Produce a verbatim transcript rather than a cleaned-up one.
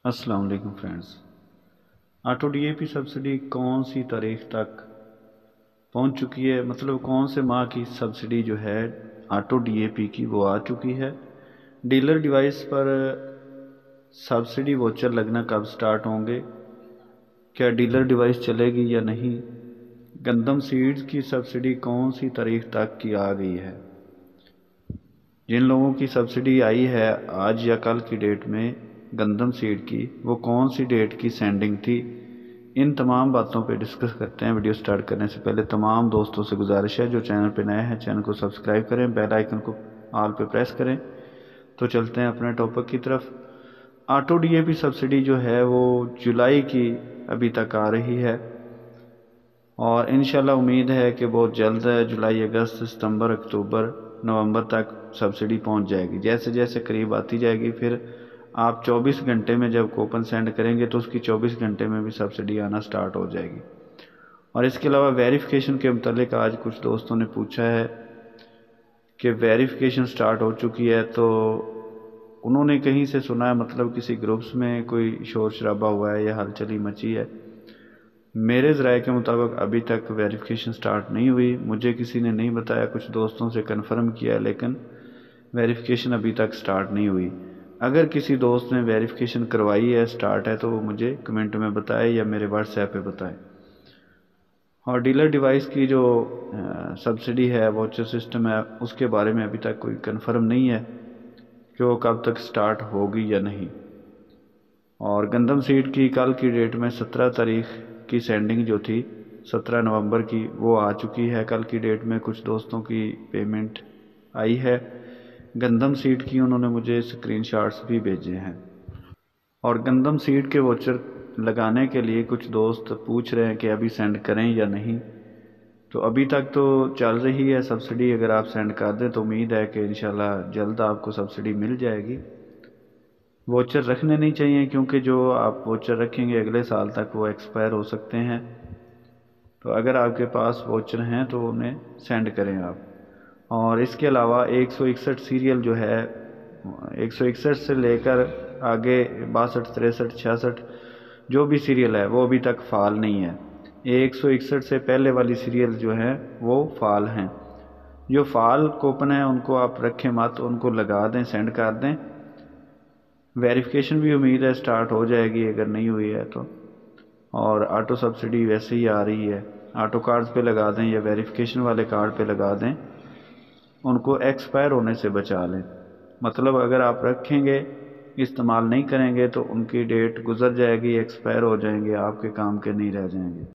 अस्सलाम वालेकुम friends. Auto DAP subsidy कौन सी तारीख तक पहुंच चुकी है, मतलब कौन से माह की सब्सिडी जो है ऑटो डीएपी की वो आ चुकी है। डीलर डिवाइस पर सब्सिडी वोचर लगना कब स्टार्ट होंगे, क्या डीलर डिवाइस चलेगी या नहीं, गंदम सीड्स की सब्सिडी कौन सी तारीख तक की आ गई है। जिन लोगों की सब्सिडी आई है आज या कल की डेट में गंदम सीड की, वो कौन सी डेट की सेंडिंग थी, इन तमाम बातों पे डिस्कस करते हैं। वीडियो स्टार्ट करने से पहले तमाम दोस्तों से गुजारिश है जो चैनल पे नए हैं चैनल को सब्सक्राइब करें, बेल आइकन को ऑल पे प्रेस करें। तो चलते हैं अपने टॉपिक की तरफ। ऑटो डीएपी सब्सिडी जो है वो जुलाई की अभी तक आ रही है और इंशाल्लाह उम्मीद है कि बहुत जल्द है, जुलाई अगस्त सितंबर अक्टूबर नवंबर तक सब्सिडी पहुंच जाएगी। जैसे जैसे करीब आती जाएगी फिर आप चौबीस घंटे में जब कूपन सेंड करेंगे तो उसकी चौबीस घंटे में भी सब्सिडी आना स्टार्ट हो जाएगी। और इसके अलावा वेरिफिकेशन के मुतालिक आज कुछ दोस्तों ने पूछा है कि वेरिफिकेशन स्टार्ट हो चुकी है, तो उन्होंने कहीं से सुना है, मतलब किसी ग्रुप्स में कोई शोर शराबा हुआ है या हलचली मची है। मेरे ज़राए के मुताबिक अभी तक वेरिफिकेशन स्टार्ट नहीं हुई, मुझे किसी ने नहीं बताया, कुछ दोस्तों से कंफर्म किया, लेकिन वेरिफिकेशन अभी तक स्टार्ट नहीं हुई। अगर किसी दोस्त ने वेरिफिकेशन करवाई है, स्टार्ट है, तो वो मुझे कमेंट में बताए या मेरे व्हाट्सएप पे बताए। और डीलर डिवाइस की जो सब्सिडी है, वाउचर सिस्टम है, उसके बारे में अभी तक कोई कंफर्म नहीं है कि वो कब तक स्टार्ट होगी या नहीं। और गंदम सीड की कल की डेट में सत्रह तारीख की सेंडिंग जो थी सत्रह नवंबर की, वो आ चुकी है। कल की डेट में कुछ दोस्तों की पेमेंट आई है गंदम सीड की, उन्होंने मुझे स्क्रीनशॉट्स भी भेजे हैं। और गंदम सीड के वोचर लगाने के लिए कुछ दोस्त पूछ रहे हैं कि अभी सेंड करें या नहीं, तो अभी तक तो चल रही है सब्सिडी। अगर आप सेंड कर दें तो उम्मीद है कि इंशाल्लाह जल्द आपको सब्सिडी मिल जाएगी। वोचर रखने नहीं चाहिए क्योंकि जो आप वोचर रखेंगे अगले साल तक वो एक्सपायर हो सकते हैं। तो अगर आपके पास वोचर हैं तो उन्हें सेंड करें आप। और इसके अलावा एक सौ इकसठ सीरियल जो है, एक सौ इकसठ से लेकर आगे बासठ तिरसठ छियासठ जो भी सीरियल है वो अभी तक फाल नहीं है। एक सौ इकसठ से पहले वाली सीरियल जो है वो फाल हैं। जो फाल कूपन है उनको आप रखें मत, उनको लगा दें, सेंड कर दें। वेरिफिकेशन भी उम्मीद है स्टार्ट हो जाएगी अगर नहीं हुई है तो। और ऑटो सब्सिडी वैसे ही आ रही है, ऑटो कार्ड्स पे लगा दें या वेरिफिकेशन वाले कार्ड पे लगा दें, उनको एक्सपायर होने से बचा लें। मतलब अगर आप रखेंगे इस्तेमाल नहीं करेंगे तो उनकी डेट गुजर जाएगी, एक्सपायर हो जाएंगे, आपके काम के नहीं रह जाएंगे।